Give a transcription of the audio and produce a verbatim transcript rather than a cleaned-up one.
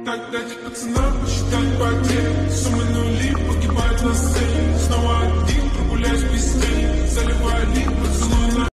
Так дать пацанам посчитать потери. Суммы нули погибают на сцене.